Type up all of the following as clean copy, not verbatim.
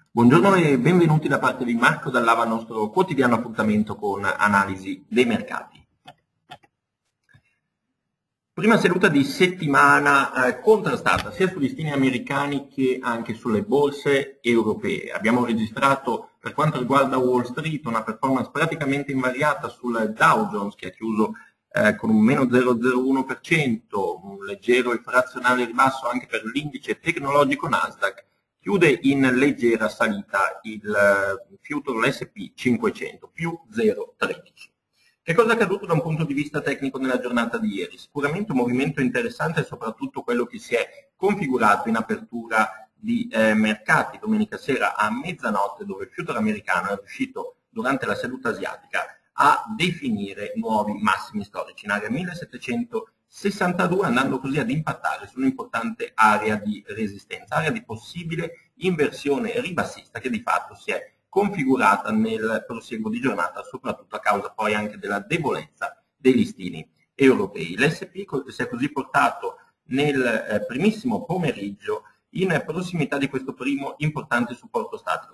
Buongiorno e benvenuti da parte di Marco Dall'Ava al nostro quotidiano appuntamento con analisi dei mercati. Prima seduta di settimana contrastata sia sugli listini americani che anche sulle borse europee. Abbiamo registrato per quanto riguarda Wall Street una performance praticamente invariata sul Dow Jones che ha chiuso con un meno 0,01%, un leggero e frazionale ribasso anche per l'indice tecnologico Nasdaq. Chiude in leggera salita il futuro l'S&P 500, più 0,13. Che cosa è accaduto da un punto di vista tecnico nella giornata di ieri? Sicuramente un movimento interessante, soprattutto quello che si è configurato in apertura di mercati domenica sera a mezzanotte, dove il futuro americano è riuscito durante la seduta asiatica a definire nuovi massimi storici in area 1762, andando così ad impattare su un'importante area di resistenza, area di possibile inversione ribassista che di fatto si è configurata nel proseguo di giornata, soprattutto a causa poi anche della debolezza dei listini europei. L'S&P si è così portato nel primissimo pomeriggio in prossimità di questo primo importante supporto statico,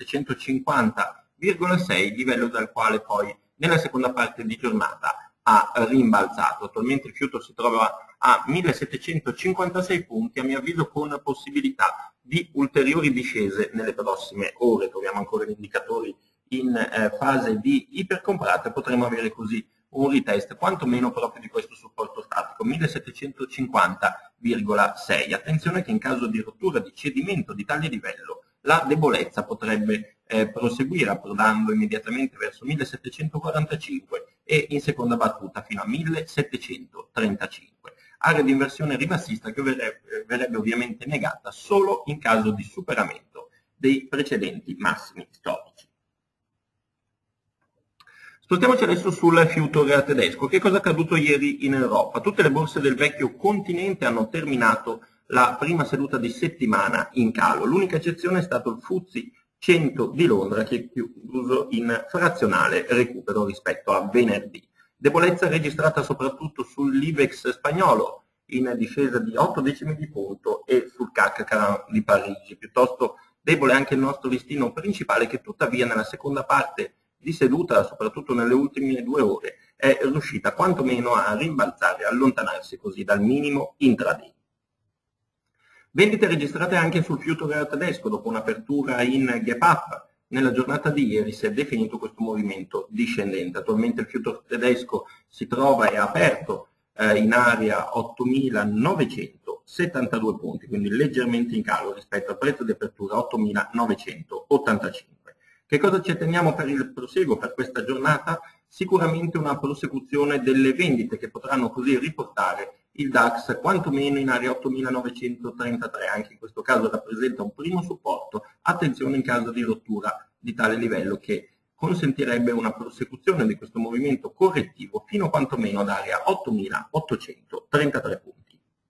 1750,6, livello dal quale poi nella seconda parte di giornata ha rimbalzato. Attualmente il futuro si trova a 1756 punti, a mio avviso con possibilità di ulteriori discese nelle prossime ore. Troviamo ancora gli indicatori in fase di ipercomprata e potremo avere così un retest quantomeno proprio di questo supporto statico, 1750,6. Attenzione che in caso di rottura, di cedimento di tale livello, la debolezza potrebbe proseguire approdando immediatamente verso 1745 e in seconda battuta fino a 1735. Area di inversione ribassista che verrebbe ovviamente negata solo in caso di superamento dei precedenti massimi storici. Spostiamoci adesso sul futuro tedesco. Che cosa è accaduto ieri in Europa? Tutte le borse del vecchio continente hanno terminato la prima seduta di settimana in calo. L'unica eccezione è stato il FTSE 100 di Londra che è chiuso in frazionale recupero rispetto a venerdì. Debolezza registrata soprattutto sull'Ibex spagnolo in discesa di 8 decimi di punto e sul CAC di Parigi. Piuttosto debole anche il nostro listino principale che tuttavia nella seconda parte di seduta, soprattutto nelle ultime 2 ore, è riuscita quantomeno a rimbalzare, a allontanarsi così dal minimo intraday. Vendite registrate anche sul futuro tedesco dopo un'apertura in gap up. Nella giornata di ieri si è definito questo movimento discendente. Attualmente il futuro tedesco si trova e ha aperto in area 8.972 punti, quindi leggermente in calo rispetto al prezzo di apertura 8.985. Che cosa ci atteniamo per il proseguo, per questa giornata? Sicuramente una prosecuzione delle vendite che potranno così riportare il DAX quantomeno in area 8.933, anche in questo caso rappresenta un primo supporto. Attenzione in caso di rottura di tale livello che consentirebbe una prosecuzione di questo movimento correttivo fino quantomeno ad area 8.833 punti.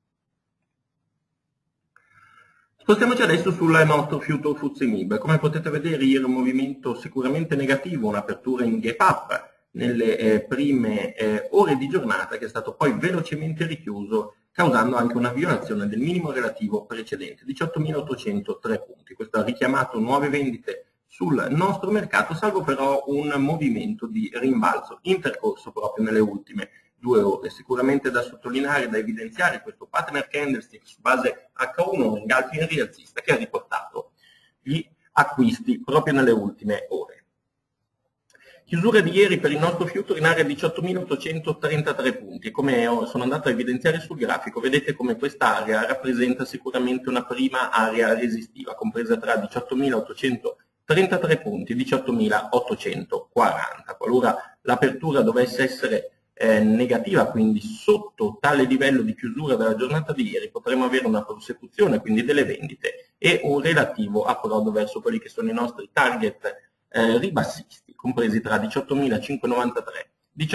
Spostiamoci adesso sul nostro futuro FTSE MIB. Come potete vedere ieri un movimento sicuramente negativo, un'apertura in gap up nelle prime ore di giornata che è stato poi velocemente richiuso, causando anche una violazione del minimo relativo precedente, 18.803 punti. Questo ha richiamato nuove vendite sul nostro mercato, salvo però un movimento di rimbalzo intercorso proprio nelle ultime 2 ore. Sicuramente da sottolineare, da evidenziare questo pattern candlestick su base H1 in Galpin rialzista che ha riportato gli acquisti proprio nelle ultime ore. Chiusura di ieri per il nostro futuro in area 18.833 punti. Come sono andato a evidenziare sul grafico, vedete come quest'area rappresenta sicuramente una prima area resistiva, compresa tra 18.833 punti e 18.840. Qualora l'apertura dovesse essere negativa, quindi sotto tale livello di chiusura della giornata di ieri, potremo avere una prosecuzione quindi delle vendite e un relativo approdo verso quelli che sono i nostri target ribassisti, compresi tra 18.593 e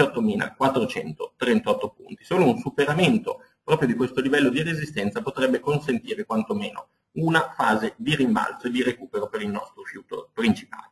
18.438 punti. Solo un superamento proprio di questo livello di resistenza potrebbe consentire quantomeno una fase di rimbalzo e di recupero per il nostro futuro principale.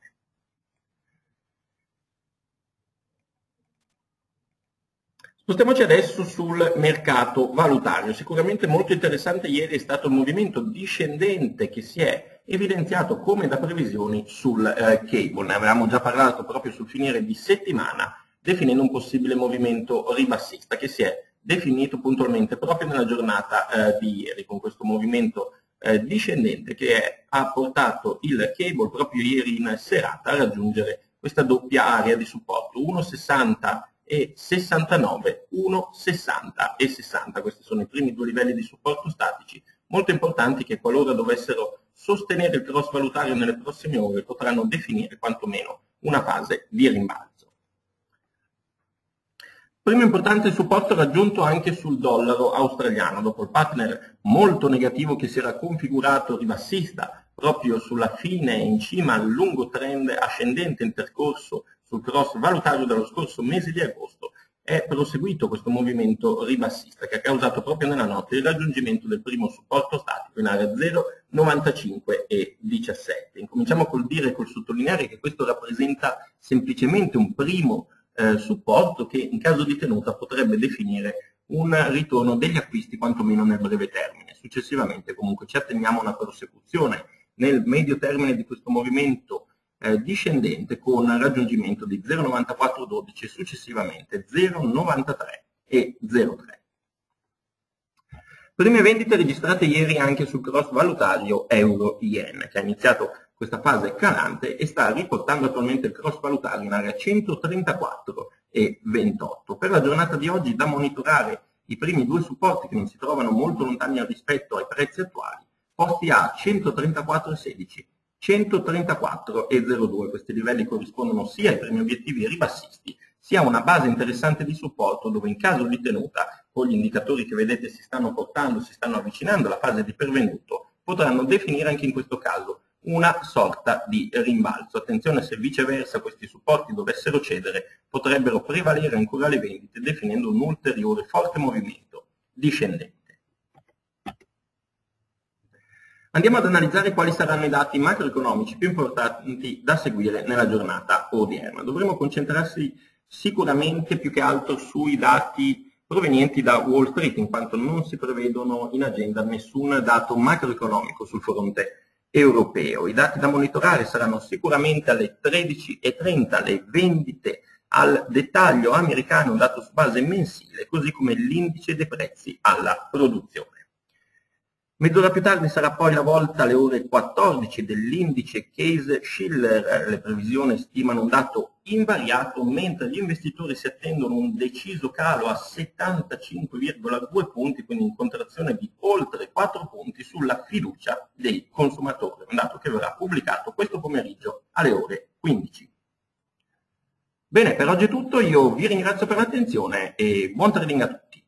Spostiamoci adesso sul mercato valutario. Sicuramente molto interessante ieri è stato il movimento discendente che si è evidenziato come da previsioni sul cable. Ne avevamo già parlato proprio sul finire di settimana, definendo un possibile movimento ribassista che si è definito puntualmente proprio nella giornata di ieri, con questo movimento discendente che ha portato il cable proprio ieri in serata a raggiungere questa doppia area di supporto 1,60 e 69, 1,60 e 60. Questi sono i primi due livelli di supporto statici molto importanti che, qualora dovessero sostenere il cross valutario nelle prossime ore, potranno definire quantomeno una fase di rimbalzo. Primo importante supporto raggiunto anche sul dollaro australiano, dopo il pattern molto negativo che si era configurato ribassista proprio sulla fine in cima al lungo trend ascendente intercorso sul cross valutario dello scorso mese di agosto. È proseguito questo movimento ribassista che ha causato proprio nella notte il raggiungimento del primo supporto statico in area 0,95 e 17. Incominciamo col dire e col sottolineare che questo rappresenta semplicemente un primo supporto che in caso di tenuta potrebbe definire un ritorno degli acquisti quantomeno nel breve termine. Successivamente comunque ci attendiamo a una prosecuzione nel medio termine di questo movimento discendente con raggiungimento di 0,9412 e successivamente 0,93 e 0,3. Prime vendite registrate ieri anche sul cross valutario euro-yen, che ha iniziato questa fase calante e sta riportando attualmente il cross valutario in area 134,28. Per la giornata di oggi da monitorare i primi due supporti che non si trovano molto lontani rispetto ai prezzi attuali, posti a 134,16, 134,02. Questi livelli corrispondono sia ai primi obiettivi ribassisti, sia a una base interessante di supporto dove in caso di tenuta, con gli indicatori che vedete si stanno portando, si stanno avvicinando alla fase di pervenuto, potranno definire anche in questo caso una sorta di rimbalzo. Attenzione, se viceversa questi supporti dovessero cedere, potrebbero prevalere ancora le vendite, definendo un ulteriore forte movimento discendente. Andiamo ad analizzare quali saranno i dati macroeconomici più importanti da seguire nella giornata odierna. Dovremo concentrarsi sicuramente più che altro sui dati provenienti da Wall Street, in quanto non si prevedono in agenda nessun dato macroeconomico sul fronte europeo. I dati da monitorare saranno sicuramente alle 13:30 le vendite al dettaglio americano, un dato su base mensile, così come l'indice dei prezzi alla produzione. Mezz'ora più tardi sarà poi la volta alle ore 14 dell'indice Case-Shiller. Le previsioni stimano un dato invariato, mentre gli investitori si attendono un deciso calo a 75,2 punti, quindi in contrazione di oltre 4 punti sulla fiducia dei consumatori, un dato che verrà pubblicato questo pomeriggio alle ore 15. Bene, per oggi è tutto, io vi ringrazio per l'attenzione e buon trading a tutti.